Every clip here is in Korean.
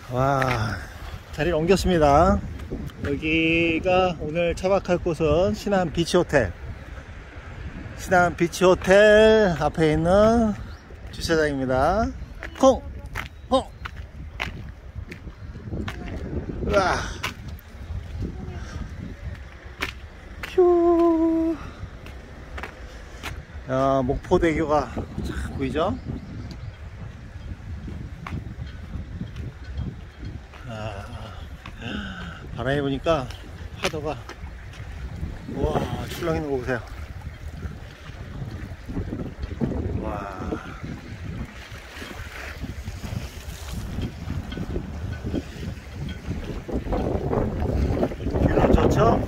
와, 자리를 옮겼습니다. 여기가 오늘 차박할 곳은 신안 비치호텔. 신안 비치호텔 앞에 있는 주차장입니다. 콩! 콩! 으아! 휴! 야, 목포대교가 쫙 보이죠? 바람이 부니까 파도가, 우와, 출렁이는 거 보세요. 와. 뷰는 좋죠?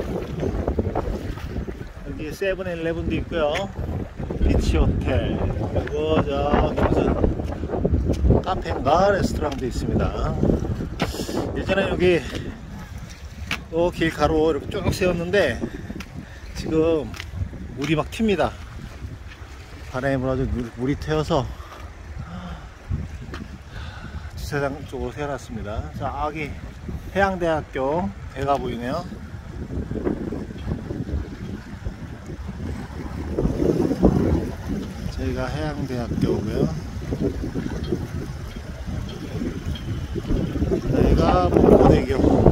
여기 세븐일레븐도 있고요. 비치호텔, 그리고 저기 무슨 카페인가 레스토랑도 있습니다. 예전에 여기 또 길 가로 이렇게 쭉 세웠는데 지금 물이 막 튑니다. 바람이 불어서 물이 튀어서 주차장 쪽으로 세워놨습니다. 저기 해양대학교 배가 보이네요. 저희가 해양대학교고요. 저희가 목포대교.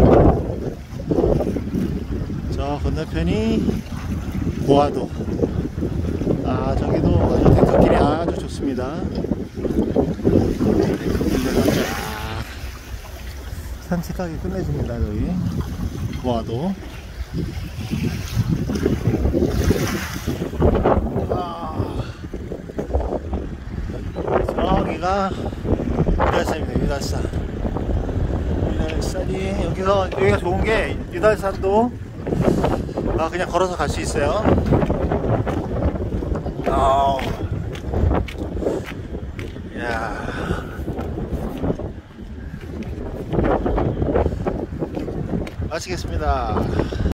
저 건너편이 고화도. 아, 저기도 아주 데크길이 아주 좋습니다. 데크길로 쫙 산책하기 끝내줍니다. 저기 고화도. 저기가 유달산입니다. 유달산. 유달산이 여기가 좋은 게 유달산도 그냥 걸어서 갈 수 있어요. 야, 마치겠습니다.